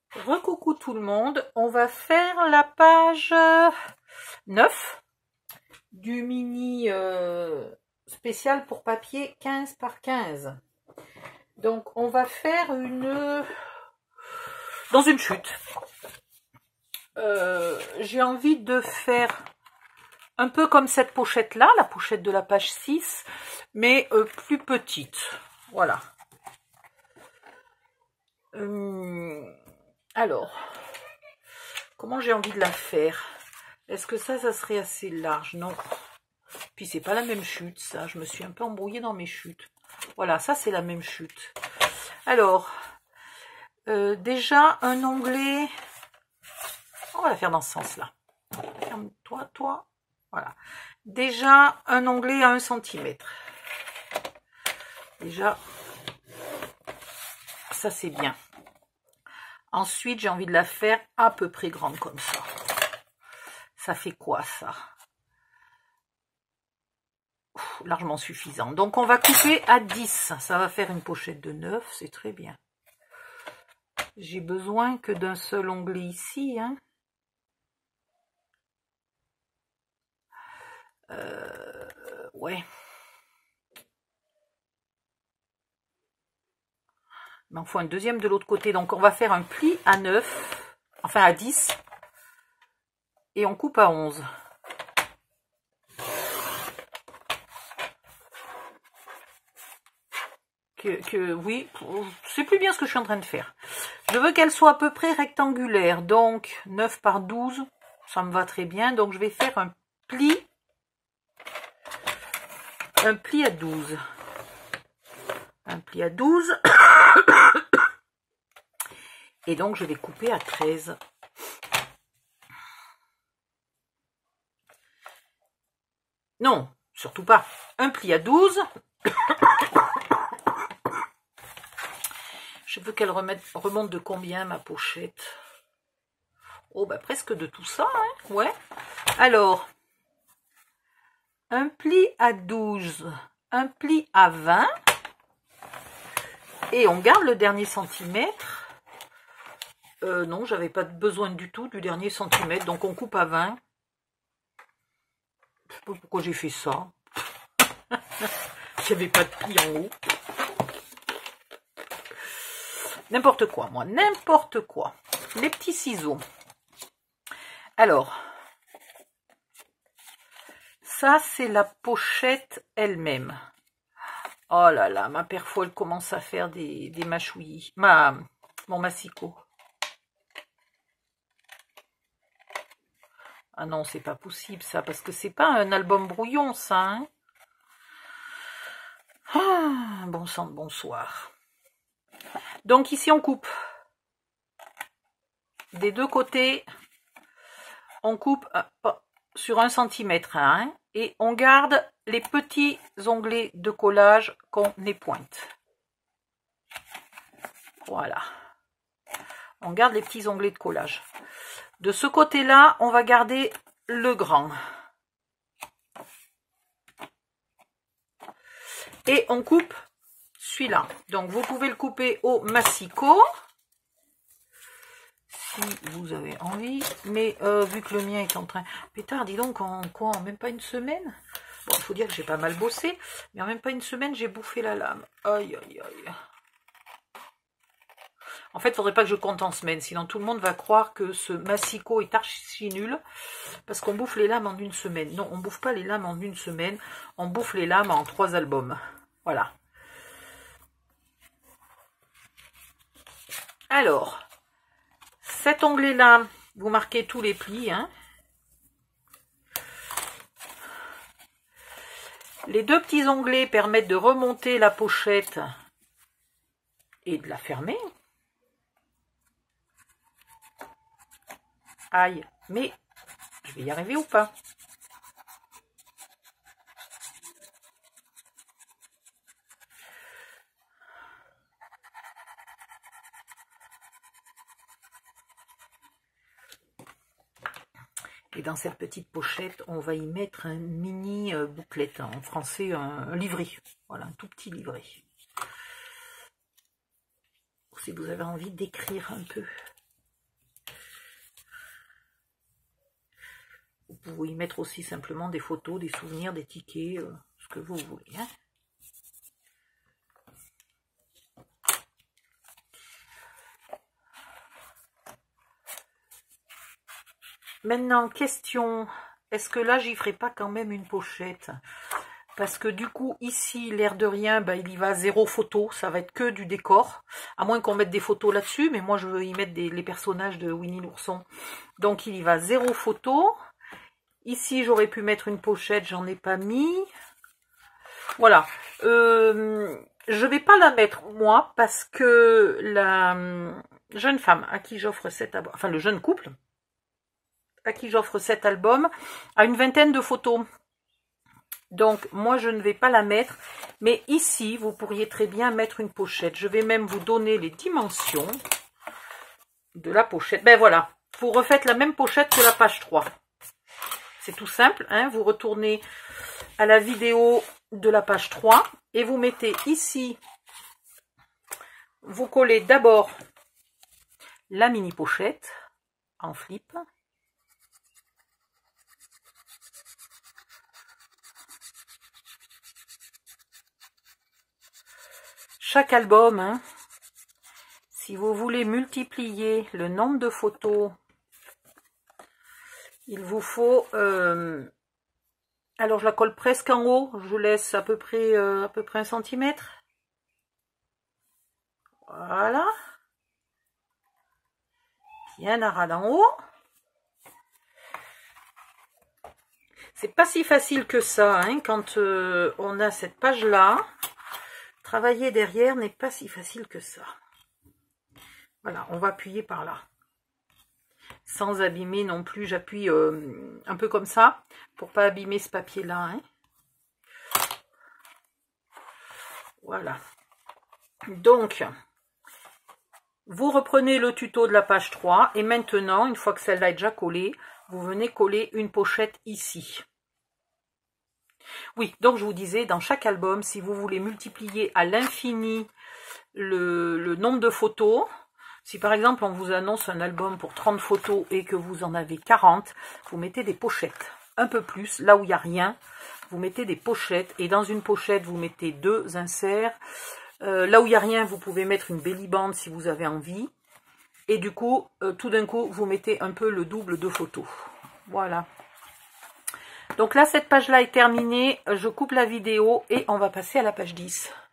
Recoucou tout le monde, on va faire la page 9 du mini spécial pour papier 15 par 15. Donc on va faire dans une chute. J'ai envie de faire un peu comme cette pochette là, la pochette de la page 6, mais plus petite. Voilà. Alors, comment j'ai envie de la faire? Est-ce que ça serait assez large? Non. Puis c'est pas la même chute, ça. Je me suis un peu embrouillée dans mes chutes. Voilà, ça c'est la même chute. Alors, déjà un onglet. On va la faire dans ce sens-là. Ferme-toi, toi. Voilà. Déjà un onglet à 1 cm. Déjà, ça c'est bien. Ensuite, j'ai envie de la faire à peu près grande comme ça. Ça fait quoi, ça? Largement suffisant. Donc, on va couper à 10. Ça va faire une pochette de 9. C'est très bien. J'ai besoin que d'un seul onglet ici. Hein. Ouais. Mais il faut un deuxième de l'autre côté. Donc, on va faire un pli à 9. Enfin, à 10. Et on coupe à 11. Oui, c'est plus bien ce que je suis en train de faire. Je veux qu'elle soit à peu près rectangulaire. Donc, 9 par 12, ça me va très bien. Donc, je vais faire un pli à 12. Un pli à 12. Et donc, je vais couper à 13. Non, surtout pas. Un pli à 12. Je veux qu'elle remonte de combien, ma pochette? Oh, bah presque de tout ça, hein. Ouais. Alors, un pli à 12, un pli à 20. Et on garde le dernier centimètre. Non, j'avais pas besoin du tout du dernier centimètre. Donc, on coupe à 20. Je sais pas pourquoi j'ai fait ça. Il n'y avait pas de pli en haut. N'importe quoi, moi. N'importe quoi. Les petits ciseaux. Alors, ça, c'est la pochette elle-même. Oh là là, ma perfo, elle commence à faire des mâchouillis. Mon massicot. Ah non, c'est pas possible, ça, parce que c'est pas un album brouillon, ça, hein. Ah, bon sang de bonsoir. Donc, ici, on coupe. Des deux côtés, on coupe sur 1 cm, hein, et on garde les petits onglets de collage qu'on épointe. Voilà. On garde les petits onglets de collage. De ce côté-là, on va garder le grand. Et on coupe celui-là. Donc, vous pouvez le couper au massicot. Si vous avez envie. Mais vu que le mien est en train... Pétard, dis donc, en même pas une semaine? Bon, il faut dire que j'ai pas mal bossé. Mais en même pas une semaine, j'ai bouffé la lame. Aïe, aïe, aïe. En fait, il ne faudrait pas que je compte en semaines, sinon tout le monde va croire que ce massicot est archi nul, parce qu'on bouffe les lames en une semaine. Non, on ne bouffe pas les lames en une semaine, on bouffe les lames en 3 albums. Voilà. Alors, cet onglet-là, vous marquez tous les plis. Hein. Les deux petits onglets permettent de remonter la pochette et de la fermer. Aïe, mais je vais y arriver ou pas? Et dans cette petite pochette, on va y mettre un mini bouclette, en français un livret. Voilà, un tout petit livret. Si vous avez envie d'écrire un peu. Vous pouvez y mettre aussi simplement des photos, des souvenirs, des tickets, ce que vous voulez. Hein. Maintenant, question, est-ce que là, j'y ferai pas quand même une pochette? Parce que du coup, ici, l'air de rien, ben, il y va 0 photo. Ça va être que du décor. À moins qu'on mette des photos là-dessus. Mais moi, je veux y mettre les personnages de Winnie l'ourson. Donc, il y va 0 photo. Ici, j'aurais pu mettre une pochette. J'en ai pas mis. Voilà. Je vais pas la mettre, moi, parce que la jeune femme à qui j'offre cet album, enfin, le jeune couple à qui j'offre cet album, a une vingtaine de photos. Donc, moi, je ne vais pas la mettre. Mais ici, vous pourriez très bien mettre une pochette. Je vais même vous donner les dimensions de la pochette. Ben voilà, vous refaites la même pochette que la page 3. C'est tout simple. Hein, vous retournez à la vidéo de la page 3. Et vous mettez ici, vous collez d'abord la mini pochette en flip. Chaque album, hein, si vous voulez multiplier le nombre de photos, il vous faut... alors, je la colle presque en haut. Je laisse à peu près 1 centimètre. Voilà. Bien à ras d'en haut. C'est pas si facile que ça, hein, quand on a cette page-là. Travailler derrière n'est pas si facile que ça. Voilà, on va appuyer par là. Sans abîmer non plus, j'appuie un peu comme ça, pour pas abîmer ce papier-là. Hein. Voilà. Donc, vous reprenez le tuto de la page 3, et maintenant, une fois que celle-là est déjà collée, vous venez coller une pochette ici. Oui, donc je vous disais, dans chaque album, si vous voulez multiplier à l'infini le nombre de photos, si par exemple on vous annonce un album pour 30 photos et que vous en avez 40, vous mettez des pochettes. Un peu plus, là où il n'y a rien, vous mettez des pochettes. Et dans une pochette, vous mettez 2 inserts. Là où il n'y a rien, vous pouvez mettre une belly band si vous avez envie. Et du coup, tout d'un coup, vous mettez un peu le double de photos. Voilà. Donc là, cette page-là est terminée. Je coupe la vidéo et on va passer à la page 10.